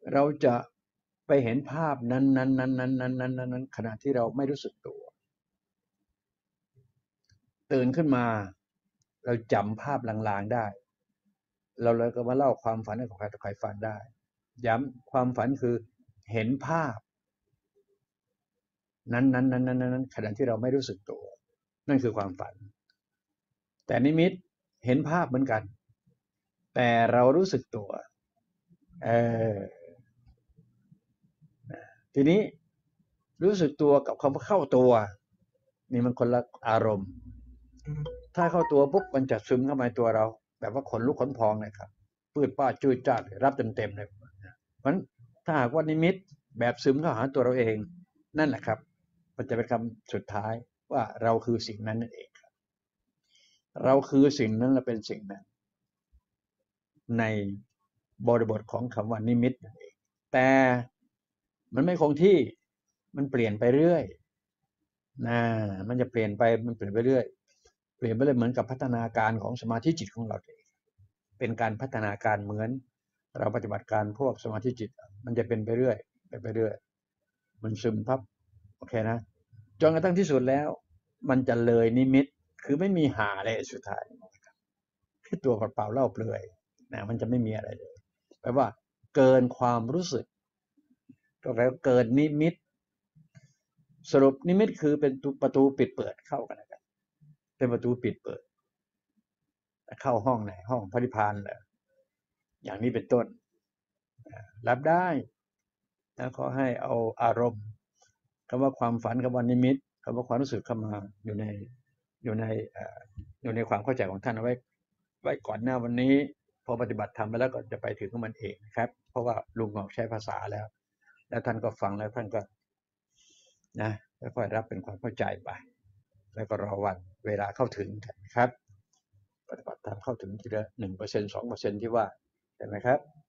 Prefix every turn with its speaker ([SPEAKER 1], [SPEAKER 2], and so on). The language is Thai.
[SPEAKER 1] เราจะไปเห็นภาพนั้นขณะที่เราไม่รู้สึกตัวตื่นขึ้นมาเราจำภาพลางๆได้เราเลยก็มาเล่าความฝันให้ใครต่อใครฟังได้ย้ำความฝันคือเห็นภาพนั้นขณะที่เราไม่รู้สึกตัวนั่นคือความฝันแต่นิมิตเห็นภาพเหมือนกันแต่เรารู้สึกตัวเออทีนี้รู้สึกตัวกับคำว่าเข้าตัวนี่มันคนละอารมณ์ถ้าเข้าตัวปุ๊บมันจะซึมเข้ามาในตัวเราแบบว่าขนลุกขนพองเลยครับปืดป้าจุ้ยจ้าเลยรับเต็มเลยเพราะฉะนั้นถ้าหากว่านิมิตแบบซึมเข้าหาตัวเราเองนั่นแหละครับมันจะเป็นคำสุดท้ายว่าเราคือสิ่งนั้นนั่นเองครับเราคือสิ่งนั้นและเป็นสิ่งนั้นในบริบทของคำว่านิมิตนั่นเองแต่มันไม่คงที่มันเปลี่ยนไปเรื่อยนะมันจะเปลี่ยนไปมันเปลี่ยนไปเรื่อยเปลี่ยนไปเลยเหมือนกับพัฒนาการของสมาธิจิตของเราเองเป็นการพัฒนาการเหมือนเราปฏิบัติการพวกสมาธิจิตมันจะเป็นไปเรื่อยไปเรื่อยมันซึมพับโอเคนะจนกระทั่งที่สุดแล้วมันจะเลยนิมิตคือไม่มีหาอะไรสุดท้ายคือตัวเปล่าเล่าเปลือยนะมันจะไม่มีอะไรเลยแปลว่าเกินความรู้สึกก็แปลว่าเกินนิมิตสรุปนิมิตคือเป็นประตูปิดเปิดเข้ากันนะครับเป็นประตูปิดเปิดเข้าห้องไหนห้องพระนิพพานเหรออย่างนี้เป็นต้นรับได้แล้วขอให้เอาอารมณ์คำว่าความฝันคำว่านิมิตคำว่าความรู้สึกเข้ามาอยู่ในอยู่ในความเข้าใจของท่านเอาไว้ก่อนหน้าวันนี้พอปฏิบัติธรรมไปแล้วก็จะไปถึงของมันเองนะครับเพราะว่าลุงหงอกใช้ภาษาแล้วท่านก็ฟังแล้วท่านก็นะค่อยๆรับเป็นความเข้าใจไปแล้วก็รอวันเวลาเข้าถึงนะครับปฏิบัติธรรมเข้าถึงทีละ1% 2%ที่ว่าใช่ไหมครับ